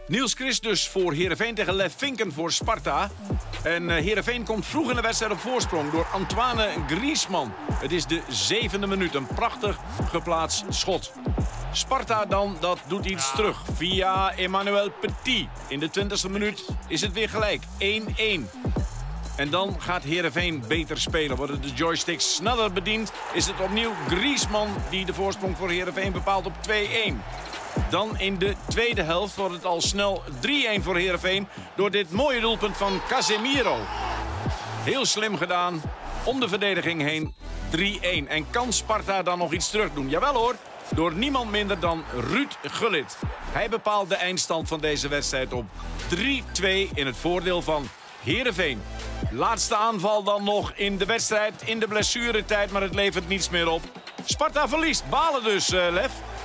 Niels Christ dus voor Heerenveen tegen Lef Vinken voor Sparta. En Heerenveen komt vroeg in de wedstrijd op voorsprong door Antoine Griezmann. Het is de 7e minuut, een prachtig geplaatst schot. Sparta dan, dat doet iets terug via Emmanuel Petit. In de 20e minuut is het weer gelijk, 1-1. En dan gaat Heerenveen beter spelen. Worden de joysticks sneller bediend, is het opnieuw Griezmann die de voorsprong voor Heerenveen bepaalt op 2-1. Dan in de tweede helft wordt het al snel 3-1 voor Heerenveen door dit mooie doelpunt van Casemiro. Heel slim gedaan, om de verdediging heen, 3-1. En kan Sparta dan nog iets terugdoen? Jawel hoor, door niemand minder dan Ruud Gullit. Hij bepaalt de eindstand van deze wedstrijd op 3-2 in het voordeel van Heerenveen. Laatste aanval dan nog in de wedstrijd, in de blessuretijd, maar het levert niets meer op. Sparta verliest, balen dus, Lef.